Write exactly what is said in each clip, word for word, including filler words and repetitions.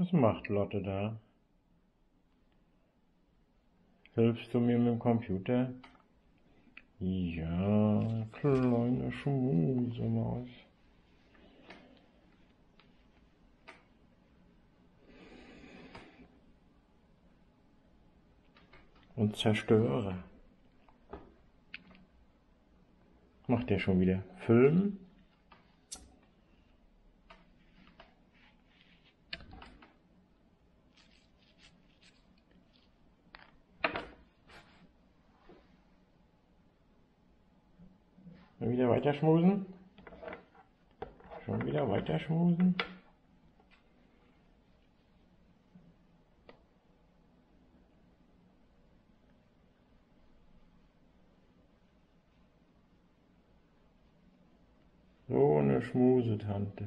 Was macht Lotte da? Hilfst du mir mit dem Computer? Ja, kleine Schmusemaus. Und zerstöre. Macht der schon wieder? Filmen? Schon wieder weiter schmusen? Schon wieder weiter schmusen? So eine Schmusetante.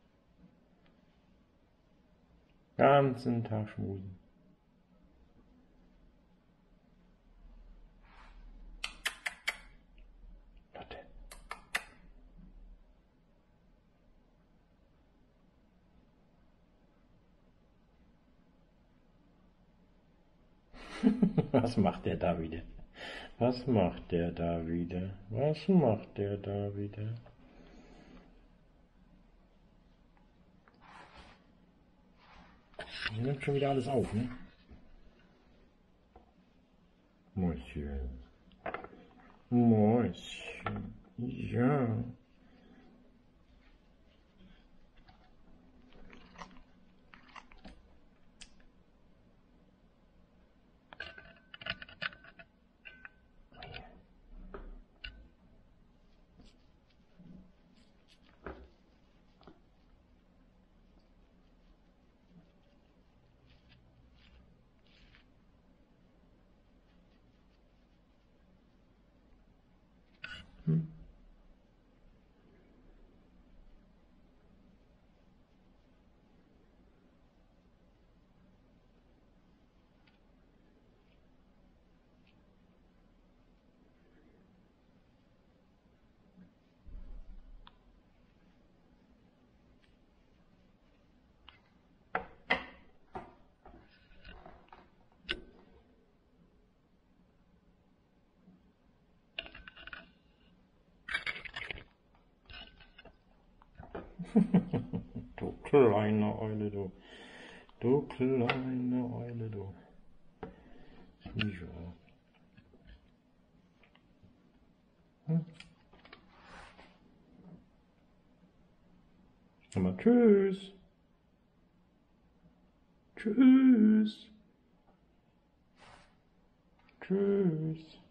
Ganzen Tag schmusen. Lotte. Was macht der da wieder? Was macht der da wieder? Was macht der da wieder? Er nimmt schon wieder alles auf, ne? Mäuschen. Mäuschen. Ja. Hm. Du kleine Eule, du. Du kleine Eule, du. Ja. Hm? Sag mal tschüss. Tschüss. Tschüss.